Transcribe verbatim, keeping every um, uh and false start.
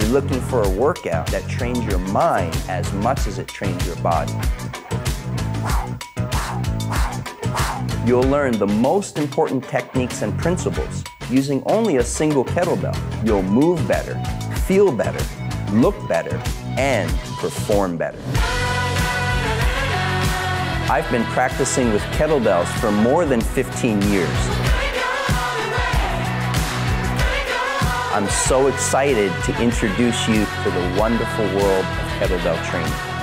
you're looking for a workout that trains your mind as much as it trains your body. You'll learn the most important techniques and principles using only a single kettlebell. You'll move better, feel better, look better, and perform better. I've been practicing with kettlebells for more than fifteen years. I'm so excited to introduce you to the wonderful world of kettlebell training.